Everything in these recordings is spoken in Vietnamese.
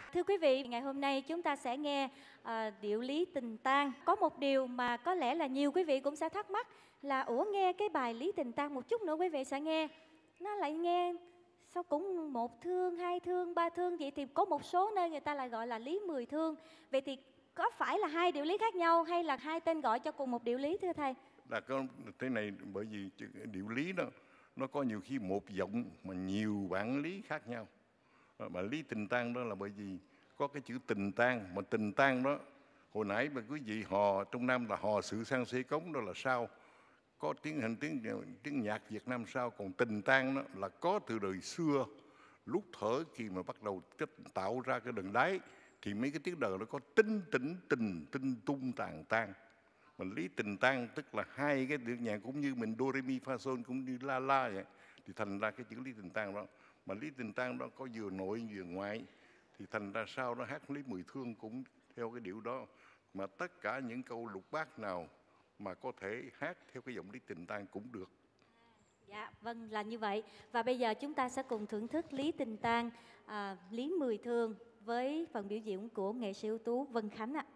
Thưa quý vị, ngày hôm nay chúng ta sẽ nghe điệu lý tình tang. Có một điều mà có lẽ là nhiều quý vị cũng sẽ thắc mắc là ủa, nghe cái bài lý tình tang một chút nữa quý vị sẽ nghe, nó lại nghe sao cũng một thương, hai thương, ba thương, vậy thì có một số nơi người ta lại gọi là lý 10 thương. Vậy thì có phải là hai điệu lý khác nhau hay là hai tên gọi cho cùng một điệu lý thưa thầy? Là có thế này, bởi vì điệu lý đó nó có nhiều khi một giọng mà nhiều bản lý khác nhau. Mà lý tình tang đó là bởi vì có cái chữ tình tang, mà tình tang đó hồi nãy mà quý vị hò trong Nam là hò sự sang xê cống, đó là sao có tiếng nhạc Việt Nam sao, còn tình tang đó là có từ đời xưa, lúc thở khi mà bắt đầu tạo ra cái đờn đáy thì mấy cái tiếng đờn nó có tinh tĩnh tình tinh tung tàn tan. Mà lý tình tang tức là hai cái điệu nhạc cũng như mình do re mi fa sol cũng như la la vậy, thì thành ra cái chữ lý tình tang đó. Mà lý tình tang đó có vừa nội vừa ngoại, thì thành ra sau đó hát lý 10 thương cũng theo cái điệu đó. Mà tất cả những câu lục bát nào mà có thể hát theo cái giọng lý tình tang cũng được. Dạ, vâng là như vậy. Và bây giờ chúng ta sẽ cùng thưởng thức lý tình tang, lý 10 thương với phần biểu diễn của nghệ sĩ ưu tú Vân Khánh ạ.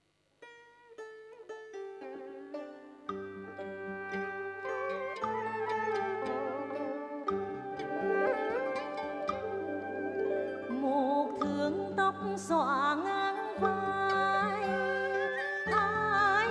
Một thương tóc xõa ngang vai, hai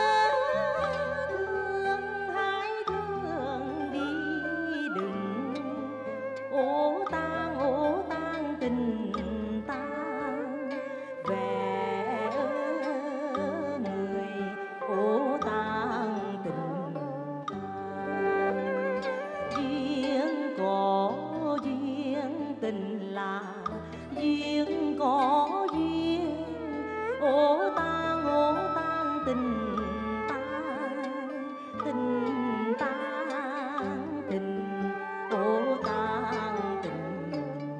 thương đi đừng, ô tang tình tang vẻ người, ô tang tình tang. Duyên có duyên tình là duyên có duyên, ô tang tình tang, tình tang tình, ô tang tình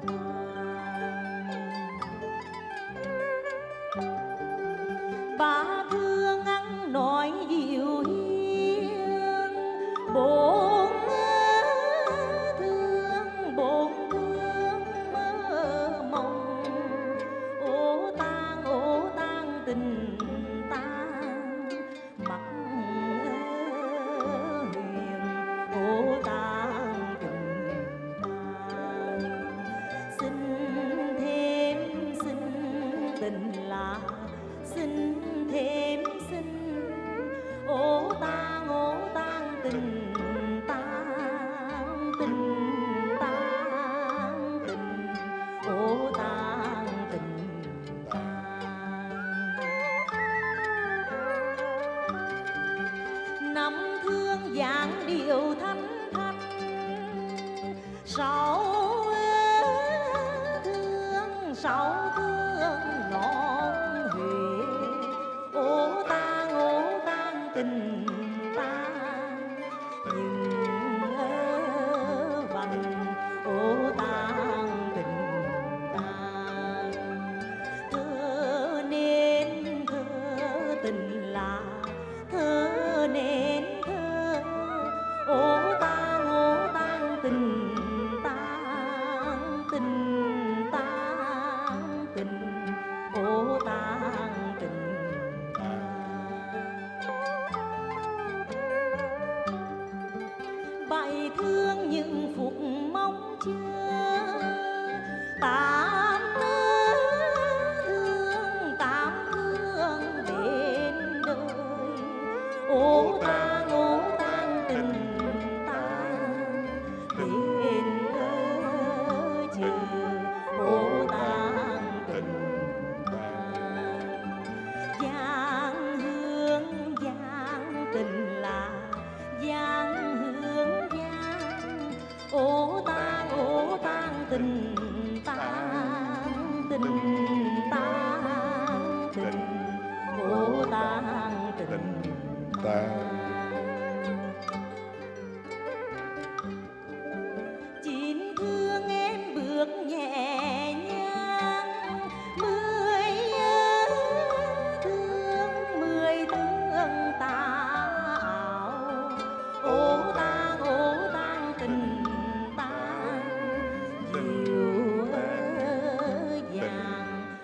tang. Ba thương ăn nói dịu hiền, bốn thương mơ mộng, ô tang tình tang mặt huyền, ô tang tình tang. Xin thêm xin tình là xin thêm xin, ô tang tình tang, tình tang tình, ô tang tình tang. Năm thương dáng điệu thanh thanh, sáu thương non huệ, ô tang tình tang nhưng vành, ô tang tình tang. Thơ nên thơ tình là thơ nên thơ, ô tang tình tang, tình tang tình, ô tang tình tang. Bài thương những phút mong chờ, tám thương đến đời, ô tang tình tang đến chờ, ô tang tình tang. Giang hương giang tình là giang hương giang, ô tang tình tang, tình tang tình, ô tang tình tang. Chín thương em bước nhẹ nhàng, mười thương tà áo, ô tang tình tang, dịu dàng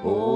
Ồ